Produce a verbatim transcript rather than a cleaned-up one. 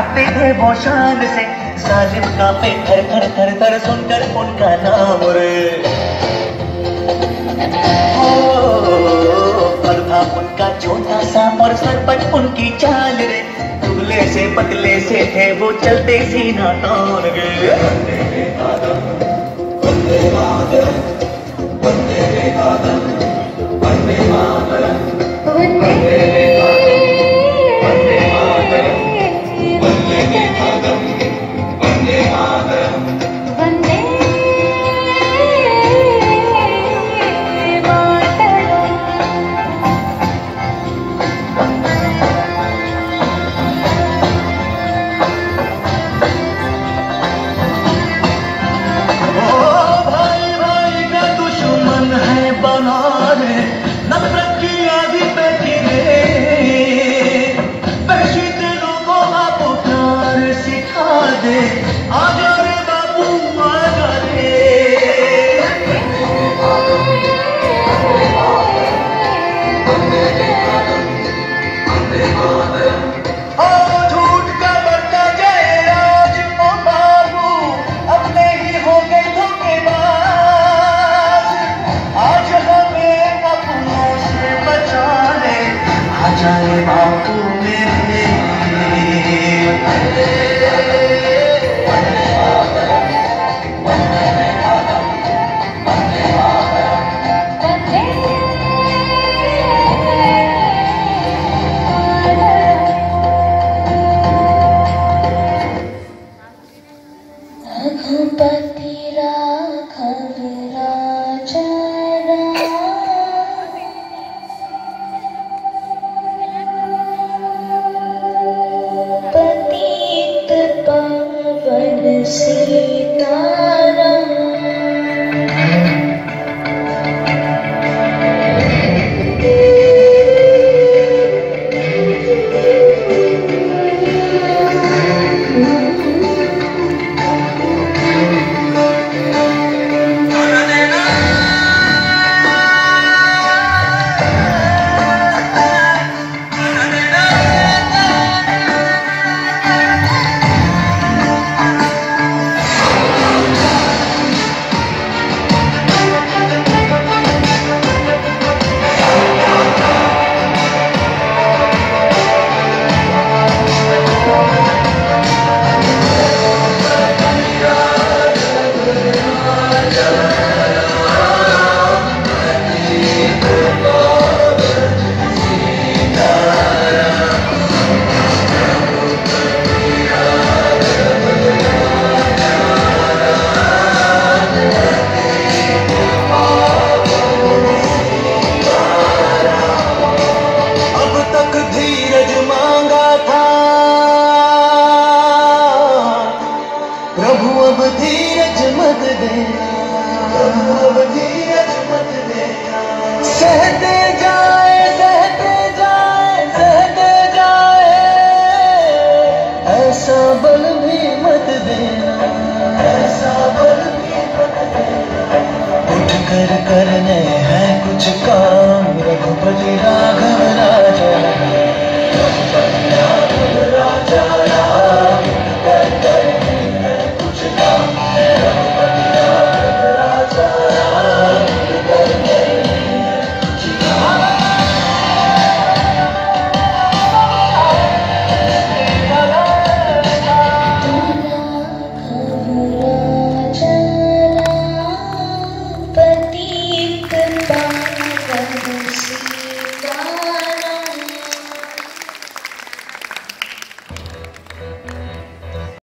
गाते थे वो शान से, जालिम कांपे थर थर थर थर सुनकर उनका नाम रे। पर था उनका छोटा सा और सरपट उनकी चाल रे, दुबले से पतले से थे वो चलते सीना तान गए। वंदे मातरम, वंदे मातरम, वंदे मातरम, वंदे मातरम, वंदे मातरम, वंदे मातरम, वंदे करने हैं कुछ काम, रघुपति राघव।